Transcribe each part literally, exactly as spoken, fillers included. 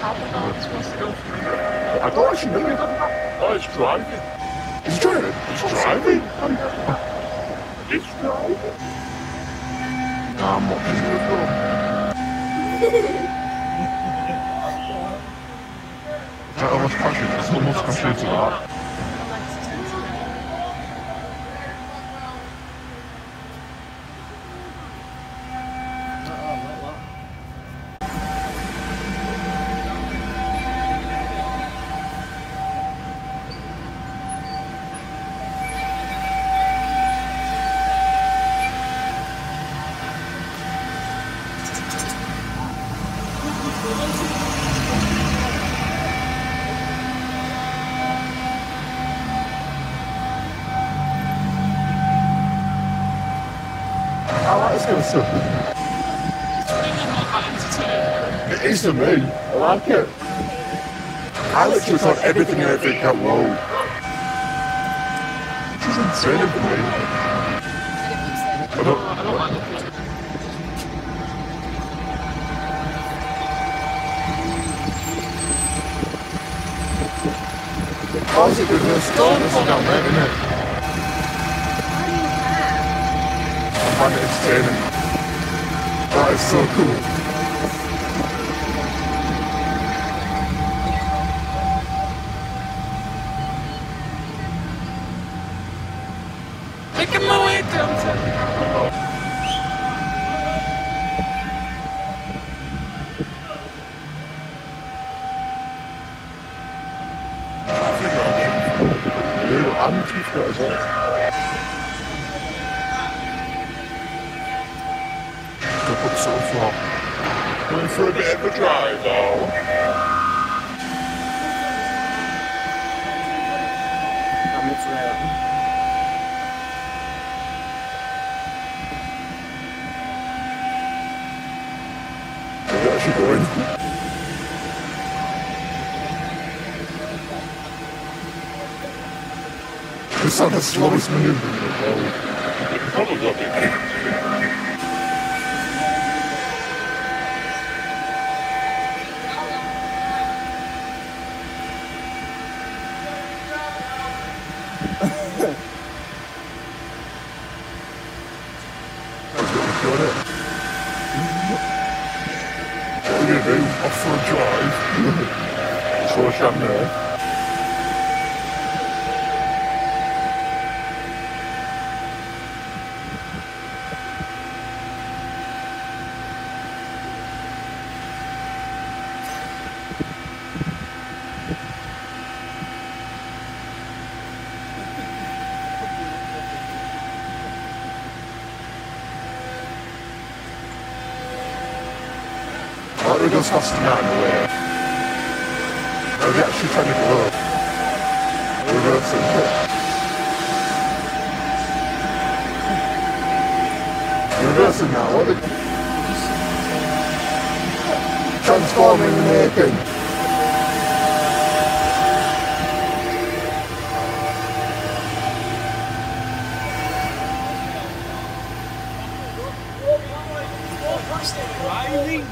I don't actually know. Oh, it's driving. It's driving. It's driving. It's driving. No, I'm watching you as well. That almost crashes. It's almost crashed into that. It is to me. I like it. I literally thought everything and everything got low. This is insane for me. I don't, I don't like it. How's it reverse down? It's down there, isn't it? I find it entertaining. That is so cool. Making my way downtown. I'm too far as well. Up so far. Going for a bit of a drive though. I'm afraid. Where is she going? This is the slowest maneuver in the world. It probably got it. Off for a drive. So I shall know. Why do we go faster than that in a way? Are they actually trying to go up? Reversing it. Reversing now, what are they? Transforming the making. Driving.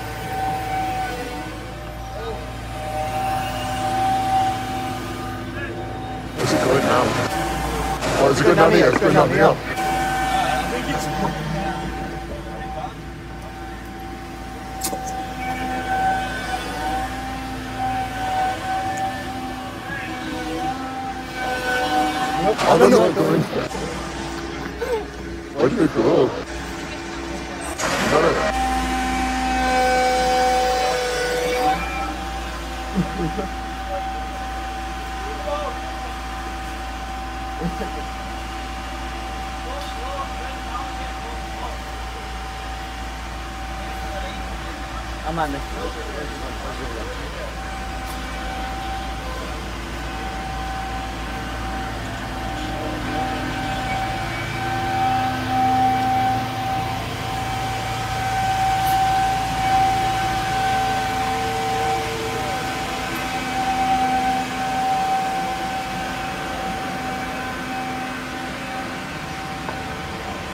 Where's it going now? Oh, is it going down here? It's going down here. I think it's... I don't know where it's going. Where did it go? No. I'm on this.